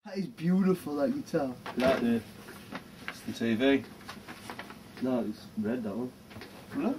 That is beautiful, that guitar. That dude. It's the TV. No, it's red, that one. Look.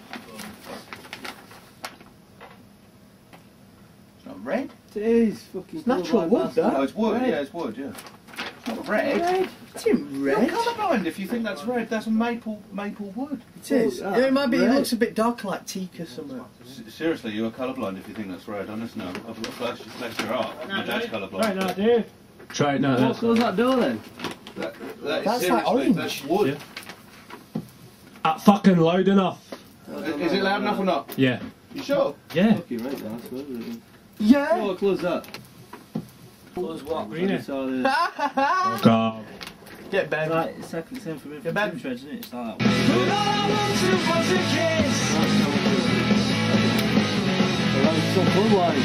It's not red. It is fucking It's natural wood, that. No, it's wood. Red. Yeah, it's wood. Yeah. It's not red. Red? It's in red. You're colourblind if you think that's red. That's a maple wood. It is. Oh, It might be. red. It looks a bit dark, like teak or something. Seriously, you are colourblind if you think that's red. Honest, no. I've got flash your art. My dad's colourblind. Right now, Dave. Try it now. What colour's that door then? That is That's like seriously, orange. that's wood. Fucking loud enough. Is it loud enough or not? Yeah. You sure? Yeah. Fucking right now, I suppose. Yeah. What colour's that? Close what? Green. Oh, God. Get Ben. Right, it's exactly the same for me. Yeah, Ben. Shreds, isn't it? It's like So colour-wise.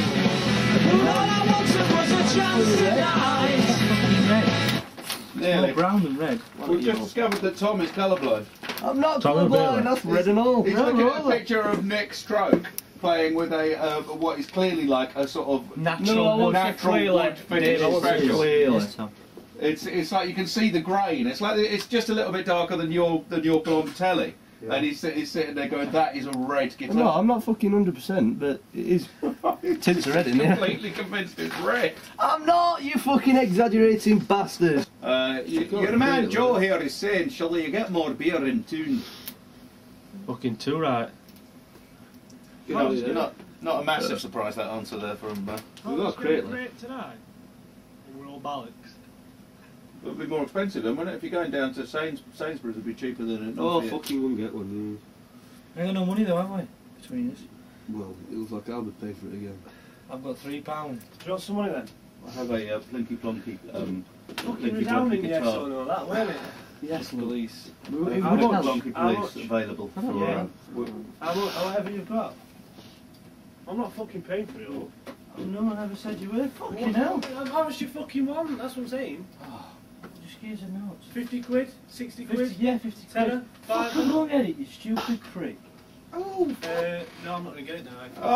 Nearly. brown and red. We've just discovered that Tom is colourblind. I'm not Tom colourblind. Bailey. That's Red and all. He's looking at a picture of Nick Stroke playing with a what is clearly like a sort of natural. wood finish special. Clearly. It's like you can see the grain. It's like it's just a little bit darker than your blonde telly. Yeah. And he's sitting there going, "That is a red guitar." No, I'm not fucking 100%, but it is. Tints are red in here. Completely convinced it's red. I'm not, you fucking exaggerating bastard. Your man Joe here is saying, "Shall you get more beer in tune?" Fucking too right. You're not a massive surprise that answer there from. We've got a crate. tonight. We're all bollocks. It'll be more expensive, then, wouldn't it? If you're going down to Sainsbury's, it'd be cheaper than it. Oh, fucking wouldn't get one. I ain't got no money though, have we? Between us. Well, it looks like I'll be paying for it again. I've got £3. Do you want some money then? I have a plinky plonky. Fucking Plinky resounding plonky yes guitar. or no, that, weren't it? Yes, Police. How Plinky much? plonky How police much? available for. Yeah. However you've got. I'm not fucking paying for it all. Oh, no, I never said you were. Fucking What? hell. How much you fucking want? That's what I'm saying. Just give us a note. 50 quid? 60 quid? 50, yeah, 50 quid. Tenner? Fucking 5? go get it, you stupid prick. Oh! No, I'm not going to get it now.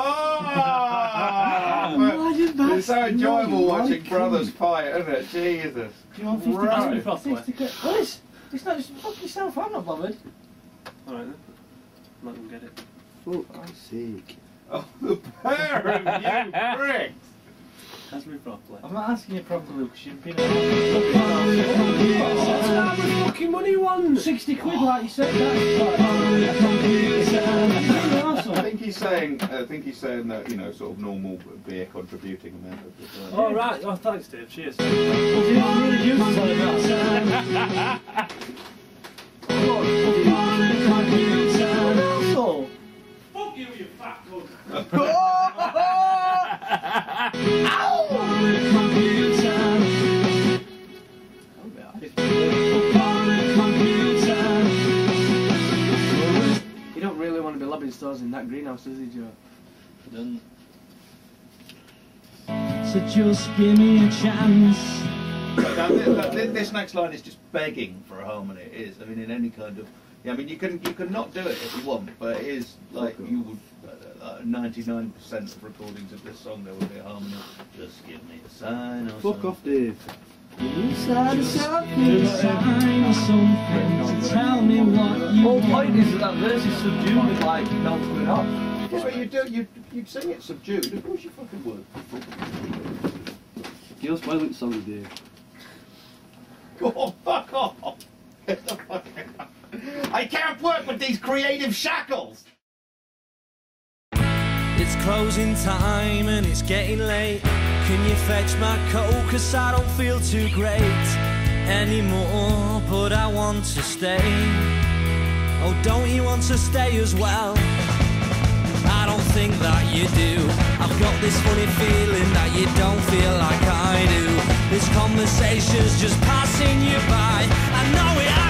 Oh! It's so enjoyable watching brothers fight, isn't it? Jesus. Do you want 50 Right. quid? 50 quid. What is? It's not just fuck yourself, I'm not bothered. Alright then. I'm not going to get it. Fuck's sake. Oh, the pair of you pricks! Ask me properly. I'm not asking you properly because you've been What's that with fucking money one? 60 quid like you said that. I think he's saying that, you know, sort of normal beer contributing amount of the Oh right, oh thanks Dave, cheers. Fuck you, you fat cunt. You don't really want to be lobbing stores in that greenhouse, does he, Joe? Done. So just give me a chance. Now, this next line is just begging for a harmony. It is. I mean, in any kind of. Yeah, I mean, you can not do it if you want, but it is like you would. 99% of recordings of this song there will be a harmony. Just give me a sign. Or Fuck something. off, Dave. Sign something to tell me what The you whole want. point is that verse is subdued with like not going off. Yeah, but you'd sing it subdued. Of course you fucking would. You're spoiling the song, Dave. Go on, fuck off. Get the fuck out. I can't work with these creative shackles. It's closing time and it's getting late. Can you fetch my coat? 'Cause I don't feel too great anymore, but I want to stay. Oh, don't you want to stay as well? I don't think that you do. I've got this funny feeling that you don't feel like I do. This conversation's just passing you by. I know it.